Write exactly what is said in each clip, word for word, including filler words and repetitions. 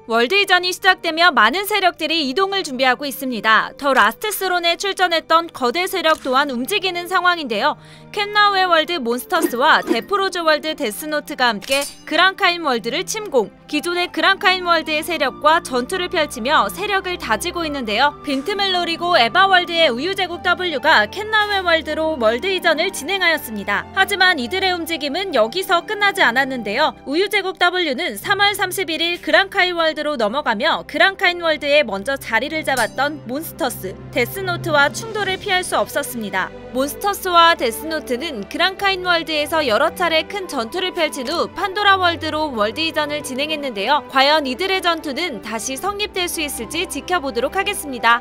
월드 이전이 시작되며 많은 세력들이 이동을 준비하고 있습니다. 더 라스트 스론에 출전했던 거대 세력 또한 움직이는 상황인데요. 캔나우의 월드 몬스터스와 데프로즈 월드 데스노트가 함께 그랑카인 월드를 침공. 기존의 그랑카인 월드의 세력과 전투를 펼치며 세력을 다지고 있는데요. 빈트멜로리고 에바월드의 우유제국 W가 캔나우의 월드로 월드 이전을 진행하였습니다. 하지만 이들의 움직임은 여기서 끝나지 않았는데요. 우유제국 W는 삼월 삼십일일 그랑카인 월드로 넘어가며 그랑카인 월드에 먼저 자리를 잡았던 몬스터스, 데스노트와 충돌을 피할 수 없었습니다. 몬스터스와 데스노트는 그랑카인 월드에서 여러 차례 큰 전투를 펼친 후 판도라 월드로 월드 이전을 진행했는데요. 과연 이들의 전투는 다시 성립될 수 있을지 지켜보도록 하겠습니다.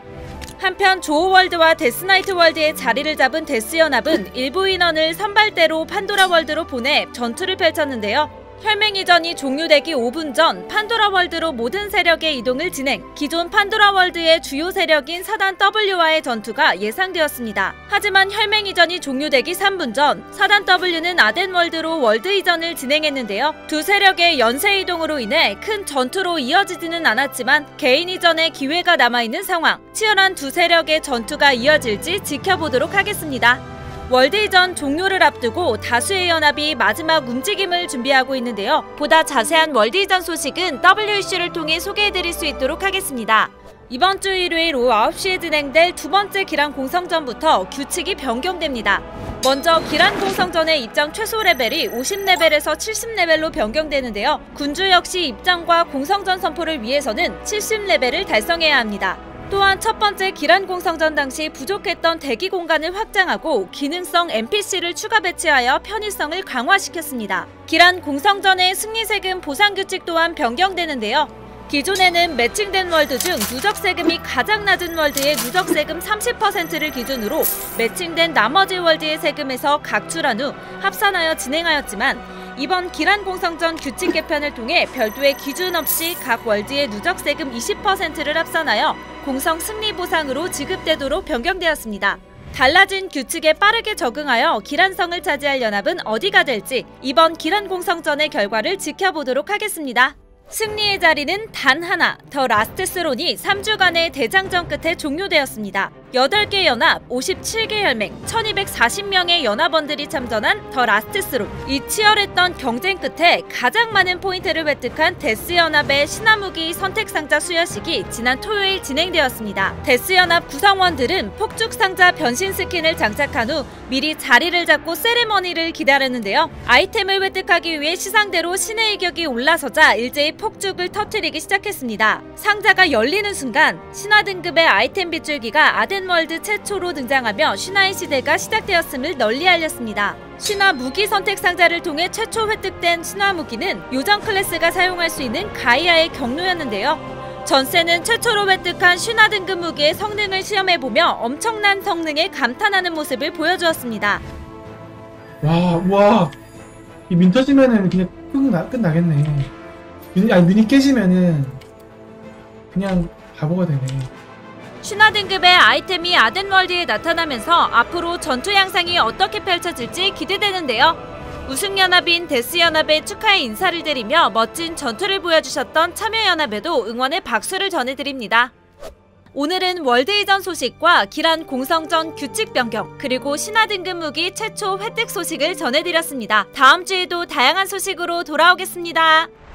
한편 조우월드와 데스나이트 월드의 자리를 잡은 데스연합은 일부 인원을 선발대로 판도라 월드로 보내 전투를 펼쳤는데요. 혈맹 이전이 종료되기 오 분 전 판도라 월드로 모든 세력의 이동을 진행. 기존 판도라 월드의 주요 세력인 사단 W와의 전투가 예상되었습니다. 하지만 혈맹 이전이 종료되기 삼 분 전 사단 W는 아덴 월드로 월드 이전을 진행했는데요. 두 세력의 연쇄 이동으로 인해 큰 전투로 이어지지는 않았지만 개인 이전의 기회가 남아있는 상황. 치열한 두 세력의 전투가 이어질지 지켜보도록 하겠습니다. 월드 이전 종료를 앞두고 다수의 연합이 마지막 움직임을 준비하고 있는데요. 보다 자세한 월드 이전 소식은 더블유이씨를 통해 소개해드릴 수 있도록 하겠습니다. 이번 주 일요일 오후 아홉 시에 진행될 두 번째 기란 공성전부터 규칙이 변경됩니다. 먼저 기란 공성전의 입장 최소 레벨이 오십 레벨에서 칠십 레벨로 변경되는데요. 군주 역시 입장과 공성전 선포를 위해서는 칠십 레벨을 달성해야 합니다. 또한 첫 번째 기란 공성전 당시 부족했던 대기 공간을 확장하고 기능성 엔피씨를 추가 배치하여 편의성을 강화시켰습니다. 기란 공성전의 승리 세금 보상 규칙 또한 변경되는데요. 기존에는 매칭된 월드 중 누적 세금이 가장 낮은 월드의 누적 세금 삼십 퍼센트를 기준으로 매칭된 나머지 월드의 세금에서 각출한 후 합산하여 진행하였지만 이번 기란 공성전 규칙 개편을 통해 별도의 기준 없이 각 월드의 누적 세금 이십 퍼센트를 합산하여 공성 승리 보상으로 지급되도록 변경되었습니다. 달라진 규칙에 빠르게 적응하여 기란성을 차지할 연합은 어디가 될지 이번 기란 공성전의 결과를 지켜보도록 하겠습니다. 승리의 자리는 단 하나, 더 라스트 스론이 삼 주간의 대장전 끝에 종료되었습니다. 여덟 개 연합, 오십칠 개 혈맹, 천이백사십 명의 연합원들이 참전한 더 라스트 스론. 이 치열했던 경쟁 끝에 가장 많은 포인트를 획득한 데스연합의 신화무기 선택상자 수여식이 지난 토요일 진행되었습니다. 데스연합 구성원들은 폭죽상자 변신 스킨을 장착한 후 미리 자리를 잡고 세레머니를 기다렸는데요. 아이템을 획득하기 위해 시상대로 신의 일격이 올라서자 일제히 폭죽을 터뜨리기 시작했습니다. 상자가 열리는 순간 신화 등급의 아이템 빗줄기가 아덴 월드 최초로 등장하며 신화의 시대가 시작되었음을 널리 알렸습니다. 신화 무기 선택 상자를 통해 최초 획득된 신화 무기는 요정 클래스가 사용할 수 있는 가이아의 경로였는데요. 전세는 최초로 획득한 신화 등급 무기의 성능을 시험해보며 엄청난 성능에 감탄하는 모습을 보여주었습니다. 와, 우와. 이 민 터지면은 그냥 끝나, 끝나겠네. 민, 아니, 민이 깨지면은 그냥 바보가 되네. 신화 등급의 아이템이 아덴월드에 나타나면서 앞으로 전투 양상이 어떻게 펼쳐질지 기대되는데요. 우승연합인 데스연합에 축하의 인사를 드리며 멋진 전투를 보여주셨던 참여연합에도 응원의 박수를 전해드립니다. 오늘은 월드 이전 소식과 기란 공성전 규칙 변경, 그리고 신화 등급 무기 최초 획득 소식을 전해드렸습니다. 다음 주에도 다양한 소식으로 돌아오겠습니다.